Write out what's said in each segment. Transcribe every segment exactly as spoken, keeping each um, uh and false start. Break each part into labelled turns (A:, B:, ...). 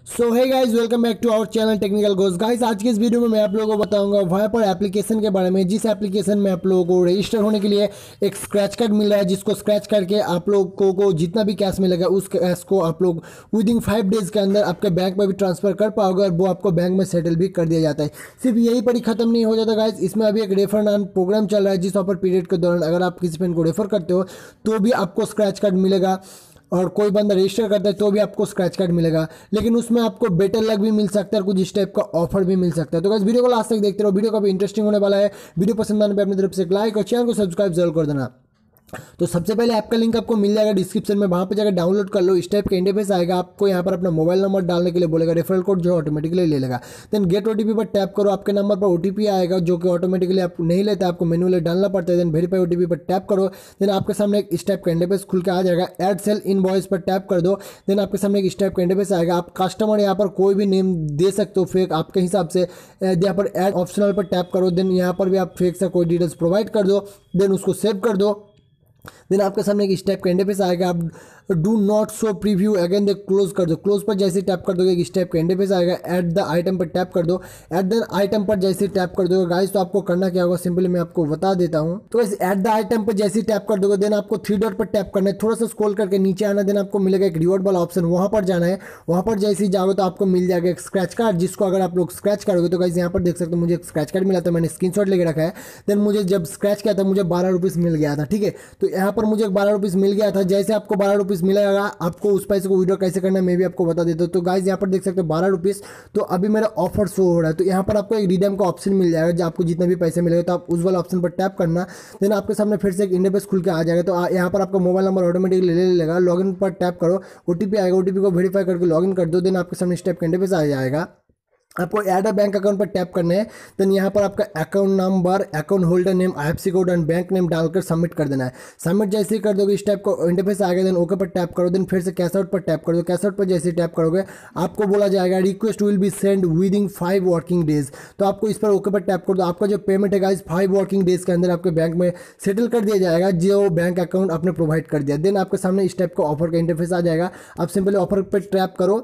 A: So hi guys, welcome back to our channel technical Ghosh. Guys आज के इस video में मैं आप लोगों को बताऊंगा वायपर एप्लीकेशन के बारे में, जिस एप्लीकेशन में आप लोगों को रजिस्टर होने के लिए एक स्क्रैच कार्ड मिल रहा है, जिसको स्क्रैच करके आप लोगों को जितना भी कैश मिलेगा उस कैश को आप लोग विद इन फाइव डेज के अंदर आपके बैंक में भी ट्रांसफर कर पाओगे और वो आपको बैंक में सेटल भी कर दिया जाता है। सिर्फ यही पर ही खत्म नहीं हो जाता गाइज, इसमें अभी एक रेफर नाम प्रोग्राम चल रहा है, जिस ऑफर पीरियड के दौरान अगर आप किसी फ्रेंड को रेफर करते हो तो भी आपको स्क्रैच कार्ड मिलेगा, और कोई बंदा रजिस्टर करता है तो भी आपको स्क्रैच कार्ड मिलेगा। लेकिन उसमें आपको बेटर लक भी मिल सकता है और कुछ इस टाइप का ऑफर भी मिल सकता है। तो गाइस वीडियो को लास्ट तक देखते रहो, वीडियो काफी इंटरेस्टिंग होने वाला है। वीडियो पसंद आने पर अपनी तरफ से एक लाइक और चैनल को सब्सक्राइब जरूर कर देना। तो सबसे पहले ऐप का लिंक आपको मिल जाएगा डिस्क्रिप्शन में, वहाँ पे जाकर डाउनलोड कर लो। इस टाइप का इंटरफेस आएगा, आपको यहाँ पर अपना मोबाइल नंबर डालने के लिए बोलेगा, रेफरल कोड जो ऑटोमेटिकली ले लेगा। देन गेट ओटीपी पर टैप करो, आपके नंबर पर ओटीपी आएगा जो कि ऑटोमेटिकली आप नहीं लेता, आपको मैन्युअली डालना पड़ता है। देन वेरीफाई ओटीपी पर टैप करो, देन आपके सामने एक इस टाइप का इंटरफेस खुल के आ जाएगा। एड सेल इनवॉइस पर टैप कर दो, देन आपके सामने एक इस टाइप का इंटरफेस आएगा। आप कस्टमर यहाँ पर कोई भी नेम दे सकते हो फेक आपके हिसाब से। यहाँ पर एड ऑप्शनल पर टैप करो, देन यहाँ पर भी आप फेक सा कोई डिटेल्स प्रोवाइड कर दो, देन उसको सेव कर दो। देन आपके सामने एक इस टाइप का इंटरफेस आएगा, आप do not show preview again दे क्लोज कर दो। क्लोज पर जैसे टैप कर दोगे इस टाइप का इंटरफेस आएगा। ऐड द आइटम पर टैप कर दो, ऐड द आइटम पर जैसे टैप कर दोगे गाइस तो आपको करना क्या होगा, सिंपली मैं आपको बता देता हूं। तो गाइस ऐड द आइटम पर जैसे टैप कर दोगे देन आपको थ्री डॉट पर टैप करना है, थोड़ा सा स्क्रॉल करके नीचे आना, देन आपको मिलेगा एक रिवॉर्ड वाला ऑप्शन, वहां पर जाना है। वहां पर जैसे ही जाओगे तो आपको मिल जाएगा एक स्क्रैच कार्ड, जिसको अगर आप लोग स्क्रैच करोगे तो गाइस यहाँ पर देख सकते हो मुझे एक स्क्रैच कार्ड मिला था, मैंने स्क्रीनशॉट लेके रखा है। देन मुझे जब स्क्रैच किया था मुझे बारह रुपीज़ मिल गया था, ठीक है। तो यहाँ पर मुझे बारह रुपीज़ मिल गया था। जैसे आपको बारह रुपीज़ मिलेगा आपको उस पैसे को विड्रॉ कैसे करना है मैं भी आपको बता देता हूँ। तो गाइज यहाँ पर देख सकते हो बारह रुपीज़, तो अभी मेरा ऑफर शो हो रहा है। तो यहाँ पर आपको एक रिडीम का ऑप्शन मिल जाएगा, जो आपको जितना भी पैसे मिलेगा तो आप उस वाला ऑप्शन पर टैप करना। देन आपके सामने फिर से एक इंटरफेस खुल के आ जाएगा। तो यहाँ पर आपका मोबाइल नंबर ऑटोमेटिकली ले लेगा। लॉगिन पर टैप करो, ओटीपी आएगा, ओटीपी को वेरीफाई करके लॉगिन कर दो। देन आपके सामने स्टेप का इंटरफेस आ जाएगा। आपको ऐड अ बैंक अकाउंट पर टैप करना है। देन यहाँ पर आपका account number, account holder name, IFSC code and bank name डालकर सबमिट कर देना है। सबमिट जैसे ही कर दोगे इस टाइप का इंटरफेस आएगा। देन ओके पर टैप करो, देन फिर से कैश आउट पर टैप कर दो। कैश आउट पर जैसे ही टैप करोगे आपको बोला जाएगा request will be send within five working days. तो आपको इस पर ओके पर टैप कर दो। आपका जो पेमेंट है गाइस फाइव वर्किंग डेज के अंदर आपके बैंक में सेटल कर दिया जाएगा, जो बैंक अकाउंट आपने प्रोवाइड कर दिया। देन आपके सामने इस टाइप का ऑफर का इंटरफेस आ जाएगा। आप सिंपली ऑफर पर टैप करो।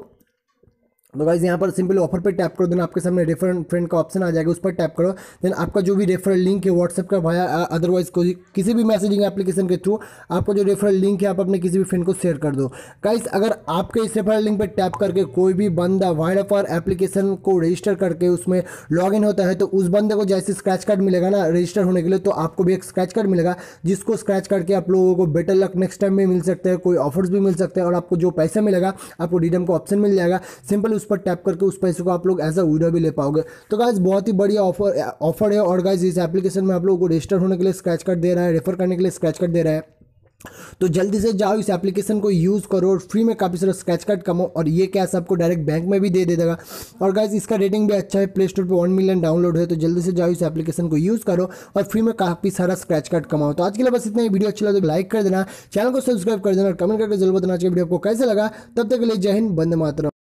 A: तो गाइस यहाँ पर सिंपली ऑफर पे टैप करो, देन आपके सामने रेफर फ्रेंड का ऑप्शन आ जाएगा, उस पर टैप करो। देन आपका जो भी रेफरल लिंक है व्हाट्सएप का भाया अदरवाइज कोई किसी भी मैसेजिंग एप्लीकेशन के थ्रू आपको जो रेफरल लिंक है आप अपने किसी भी फ्रेंड को शेयर कर दो। गाइस अगर आपके इस रेफरल लिंक पर टैप करके कोई भी बंदा वायपर एप्लीकेशन को रजिस्टर करके उसमें लॉग इन होता है तो उस बंदे को जैसे स्क्रैच कार्ड मिलेगा ना रजिस्टर होने के लिए, तो आपको भी एक स्क्रैच कार्ड मिलेगा, जिसको स्क्रैच करके आप लोगों को बेटर लक नेक्स्ट टाइम में मिल सकता है, कोई ऑफर्स भी मिल सकते हैं और आपको जो पैसा मिलेगा आपको रिडीम का ऑप्शन मिल जाएगा। सिंपल उस पर टैप करके उस पैसे को आप लोग एज अ विड्रॉ भी ले पाओगे। तो गाइस बहुत ही बढ़िया ऑफर ऑफर है। और गाइस इस एप्लीकेशन में आप लोगों को रजिस्टर होने के लिए स्क्रैच कार्ड दे रहा है, रेफर करने के लिए स्क्रैच कार्ड दे रहा है। तो जल्दी से जाओ इस एप्लीकेशन को यूज़ करो और फ्री में काफ़ी सारा स्क्रैच कार्ड कमाओ, और ये कैश आपको डायरेक्ट बैंक में भी दे देगा। और गाइस इसका रेटिंग भी अच्छा है, प्ले स्टोर पे वन मिलियन डाउनलोड है। तो जल्दी से जाओ इस एप्लीकेशन को यूज़ करो और फ्री में काफ़ी सारा स्क्रैच कार्ड कमाओ। तो आज के लिए बस इतना ही। वीडियो अच्छा लगा तो लाइक कर देना, चैनल को सब्सक्राइब कर देना और कमेंट करके जरूर बताना चाहिए वीडियो आपको कैसे लगा। तब तक के लिए जय हिंद, वंदे मातरम।